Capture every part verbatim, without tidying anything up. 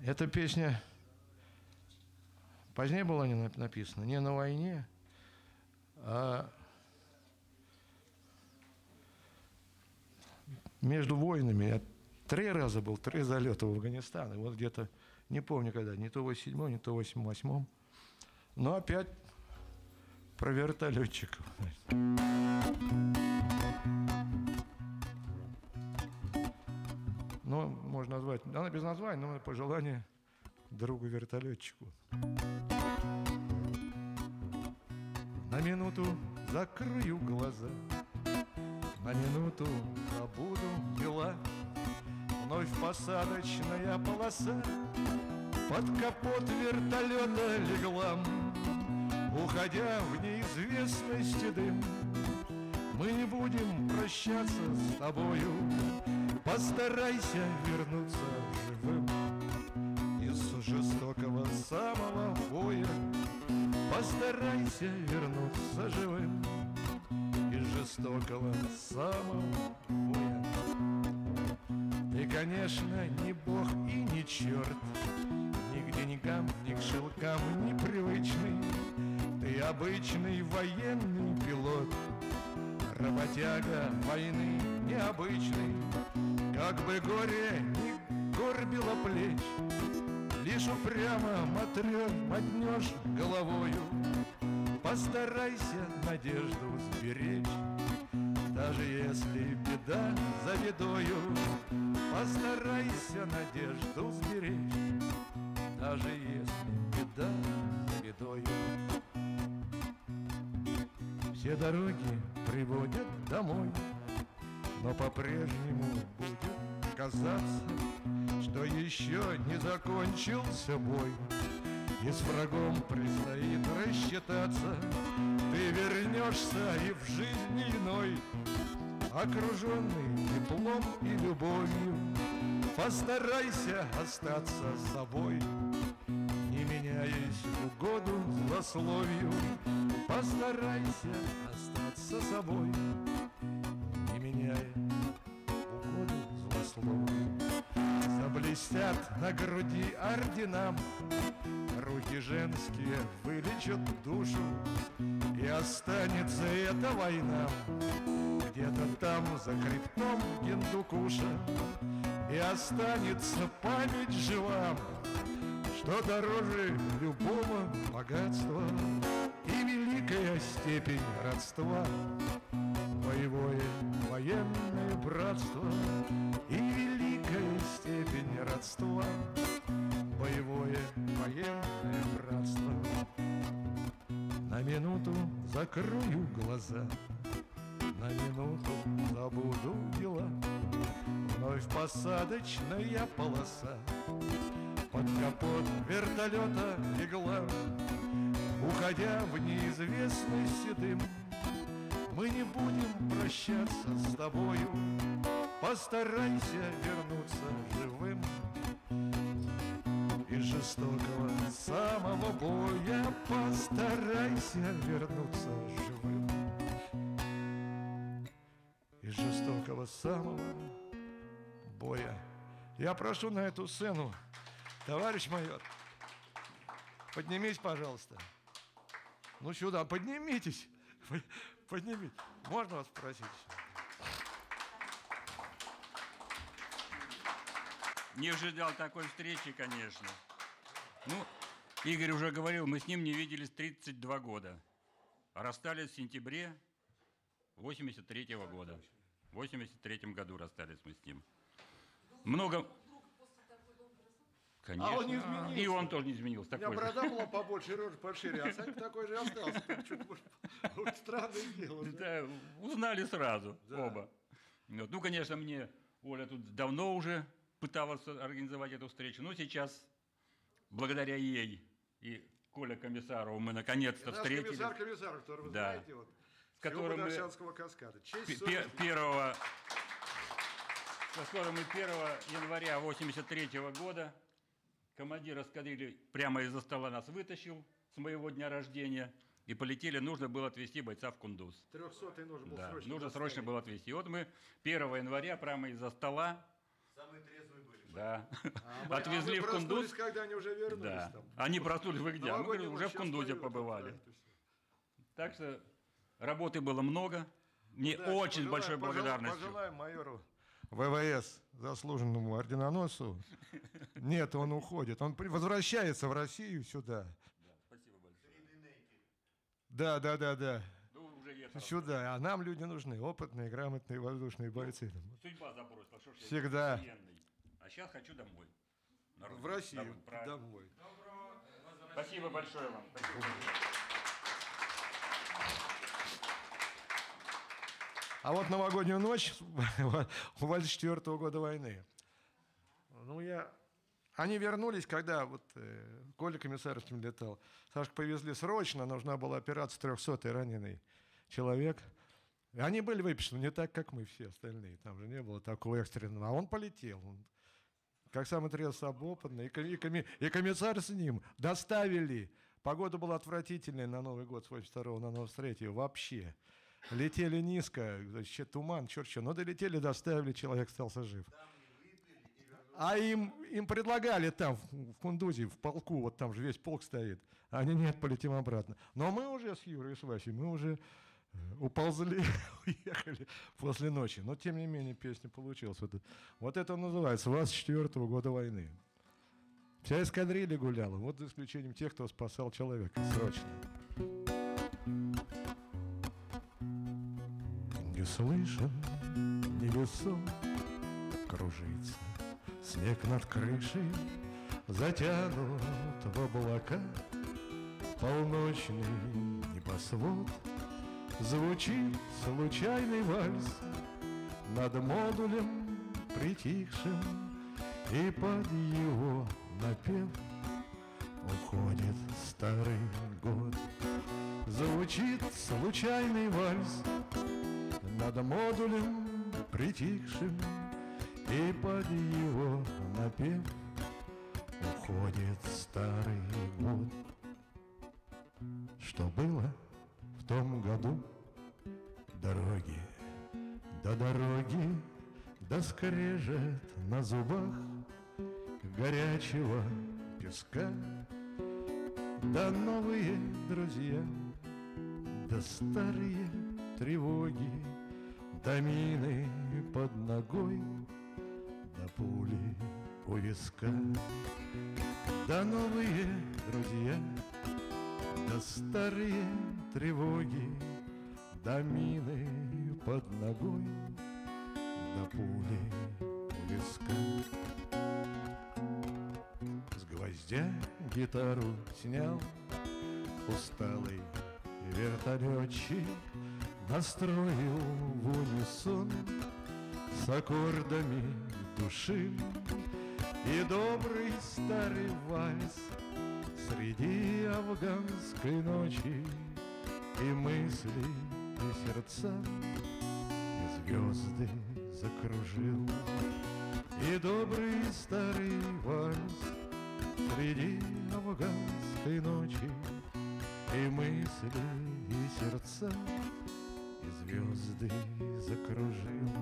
Эта песня позднее была не написана, не на войне, а между войнами. Я три раза был, три залета в Афганистан. И вот где-то, не помню когда, не то в восемьдесят седьмом, не то в восемьдесят восьмом. Но опять про вертолетчиков. Ну, можно назвать, она без названия, но пожелание другу-вертолетчику. На минуту закрою глаза, на минуту забуду дела. Вновь посадочная полоса под капот вертолета легла, уходя в неизвестность дым. Мы не будем прощаться с тобою, постарайся вернуться живым. Из жестокого самого боя постарайся вернуться живым. Из жестокого самого боя. Ты, конечно, не бог и не черт, ни к деньгам, ни к шелкам не привычный. Ты обычный военный пилот, работяга войны необычный. Как бы горе не горбило плеч, лишь упрямо мотрёшь, мотнешь головою. Постарайся надежду сберечь, даже если беда за бедою. Постарайся надежду сберечь, даже если беда за бедою. Все дороги приводят домой, но по-прежнему будет казаться, что еще не закончился бой, и с врагом предстоит рассчитаться. Ты вернешься и в жизни иной, окруженный теплом и любовью. Постарайся остаться собой, не меняясь в угоду злословию. Постарайся остаться собой, не меняя угоду злословию. Заблестят на груди ордена, руки женские вылечат душу, и останется эта война где-то там за хребтом Гиндукуша. И останется память жива, что дороже любого богатства и великая степень родства. Боевое военное братство и великая степень родства. Боевое военное братство. На минуту закрою глаза, на минуту забуду дела. Вновь посадочная полоса под капот вертолета легла, уходя в неизвестность дым. Мы не будем прощаться с тобою, постарайся вернуться живым. Из жестокого самого боя постарайся вернуться живым. Из жестокого самого боя. Я прошу на эту сцену, товарищ майор, поднимись, пожалуйста. Ну сюда, поднимитесь. Поднимитесь. Можно вас спросить? Не ожидал такой встречи, конечно. Ну, Игорь уже говорил, мы с ним не виделись тридцать два года. А расстались в сентябре восемьдесят третьего года. В восемьдесят третьем году расстались мы с ним. Много... Конечно. А он не изменился. И он тоже не изменился. У меня такой борода же. была побольше, рожа пошире, а Санька такой же остался. Вот странное дело. Да, узнали сразу, Да. оба. Вот. Ну, конечно, мне Оля тут давно уже пыталась организовать эту встречу, но сейчас, благодаря ей и Коле Комиссарову, мы наконец-то встретились. Наш комиссар Комиссаров, который вы Да. знаете, вот, С которым мы... Даршанского каскада. Честь Пе- совести. Первого... С которым мы первого января восемьдесят третьего года командир эскадрильи прямо из-за стола нас вытащил с моего дня рождения, и полетели, нужно было отвезти бойца в Кундуз. Трехсотый нужно было Да, срочно нужно доставить. срочно было отвезти. И вот мы первого января прямо из-за стола... Самые трезвые были. Да. А мы- Отвезли а мы в Кундуз. проснулись, когда они уже вернулись. Да. Там. Они проснулись, вы где? Мы Новогодний говорим, уже в сейчас Кундузе поют, побывали. да, это всё. Так что работы было много. Мне Да, очень пожелаем- большой пожел- благодарностью. Пожелаем майору ВВС, заслуженному орденоносцу. Нет, он уходит. Он при- возвращается в Россию сюда. Да, спасибо большое. Да, да, да, да. Ну, уже ехал. Сюда. А нам люди нужны. Опытные, грамотные воздушные бойцы. Судьба забросила. Что ж я Всегда. военный. А сейчас хочу домой. На родину. В Россию. Домой, правильно. Домой. Спасибо большое вам. Спасибо. А вот новогоднюю ночь двадцать четвёртого года войны. Ну, я... Они вернулись, когда вот э, Коля Комиссаровским летал. Сашку повезли срочно, нужна была операция, трехсотый раненый человек. И они были выписаны не так, как мы все остальные. Там же не было такого экстренного. А он полетел. Он, как самый трезвый, опытный. И, коми- и, коми- и комиссар с ним доставили. Погода была отвратительная на Новый год с восемьдесят второго на новый третий вообще. Летели низко, значит, туман, черт что. Но долетели, доставили, человек остался жив. А им, им предлагали там, в Кундузе, в полку, вот там же весь полк стоит. Они, нет, полетим обратно. Но мы уже с Юрой и с Васей, мы уже уползли, уехали после ночи. Но, тем не менее, песня получилась. Вот, вот это называется двадцать четвёртого года войны. Вся эскадрилья гуляла, вот за исключением тех, кто спасал человека срочно. Не слышен небесом кружится, снег над крышей затянут в облака, полночный небосвод, звучит случайный вальс над модулем притихшим, и под его напев уходит старый год. Звучит случайный вальс над модулем притихшим, и под его напев уходит старый год. Что было в том году? Дороги, до дороги, да скрежет на зубах горячего песка, да новые друзья, да старые тревоги, да мины под ногой, да пули у виска, да новые друзья, да старые тревоги, да мины под ногой, да пули у виска. С гвоздя гитару снял усталый вертолетчик, настроил в унисон с аккордами души, и добрый старый вальс среди афганской ночи, и мысли, и сердца, и звезды закружил. И добрый старый вальс среди афганской ночи, и мысли, и сердца, и звезды закружил.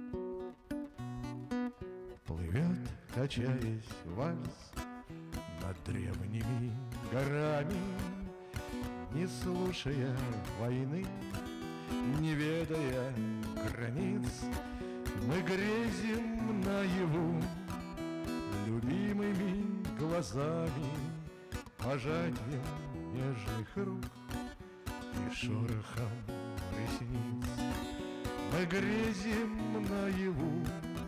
Плывет, качаясь, вальс над древними горами, не слушая войны, не ведая границ. Мы грезим наяву любимыми глазами, пожатием нежных рук и шорохом ресниц. Мы грезим наяву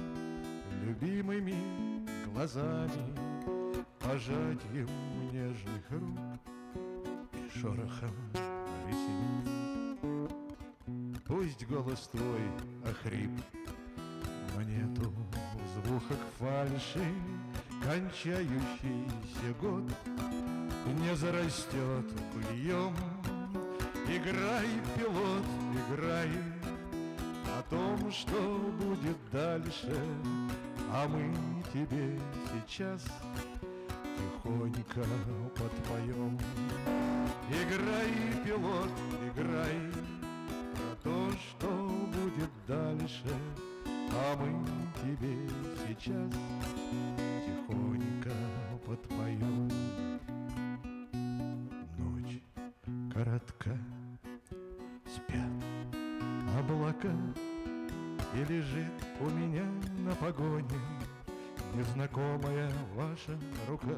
любимыми глазами, пожатием нежных рук и шорохом ресниц. Пусть голос твой охрип, но нету звука к фальши, кончающийся год не зарастет быльем. Играй, пилот, играй о том, что будет дальше, а мы тебе сейчас тихонько подпоем. Играй, пилот, играй про то, что будет дальше, а мы тебе сейчас тихонько подпоем. Ночь коротка, спят облака, и лежит у меня на погоне незнакомая ваша рука.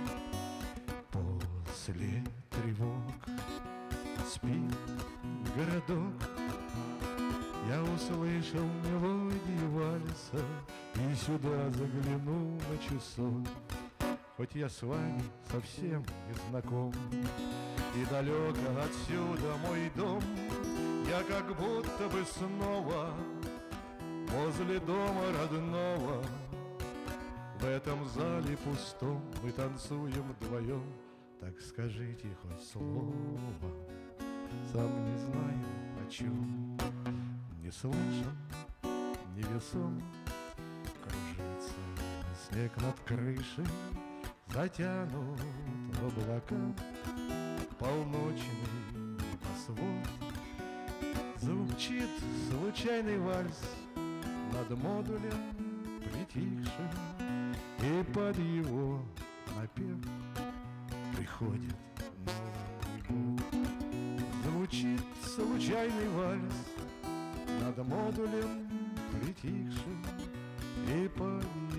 После тревог спит городок, я услышал мелодию вальса и сюда заглянул на часок. Хоть я с вами совсем не знаком и далеко отсюда мой дом, я как будто бы снова возле дома родного. В этом зале пустом мы танцуем вдвоем. Так скажите хоть слово, сам не знаю о чем. Не слышен, невесом кружится снег над крышей, затянут в облака полночный небосвод. Звучит случайный вальс над модулем притихшим, и под его напев приходит Новый год. Звучит случайный вальс над модулем притихшим, и под